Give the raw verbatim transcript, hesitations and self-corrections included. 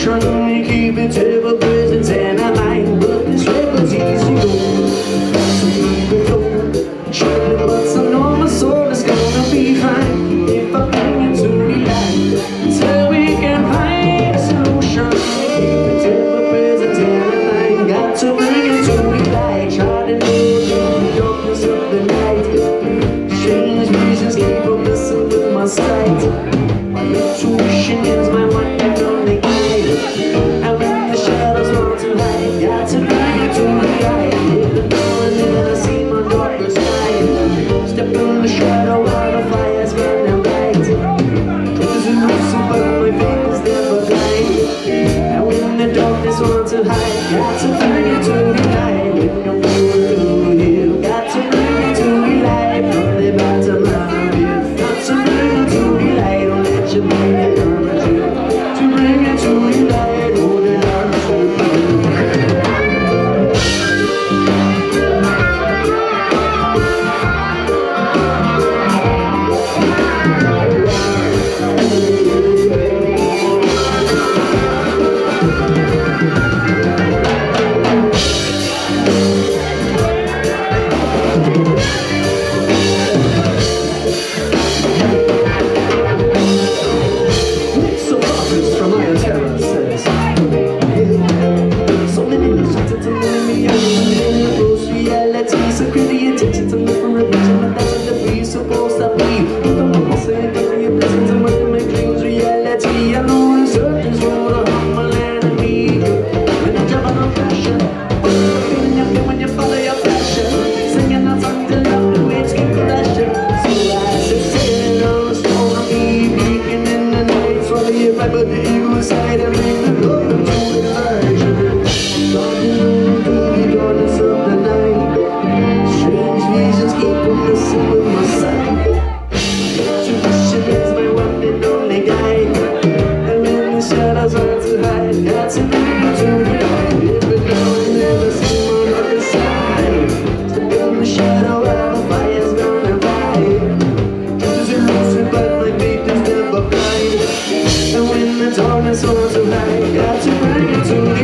ocean. We keep it ever present and I mind, but this rebel's easy going. So keep it going, shining, but I know my soul is gonna be fine if I bring it to the light until we can find a solution. Keep it ever present and I mind, got to bring it to the light. Try to know the darkness of the night. Strange visions keep on messing with my sight. My intuition is my one and only guide. And when the shadows want to hide, got to bring it to the light. Even though and then I see my darkest side. Step in the shadow while the fire's burning bright. Truth is elusive but my faith is never blind. And when the darkness wants to hide, got to bring it to the light. When you're through here, got to bring it to the light. From the bottom of you, got to bring it to the light. Don't let your mind hurt you. To bring it to the light, hold it on to you. But the evil side and bring the love into the light. Starting on to the darkness of the night. Strange visions keep on messing with my sight. Intuition is my one and only guide. And when the shadows want to hide, got to bring it to the light. Even though I never see my other side. Step in the shadow while the fire's burning bright. Truth is elusive but my faith is never blind. And when the darkness wants to hide, got to bring it to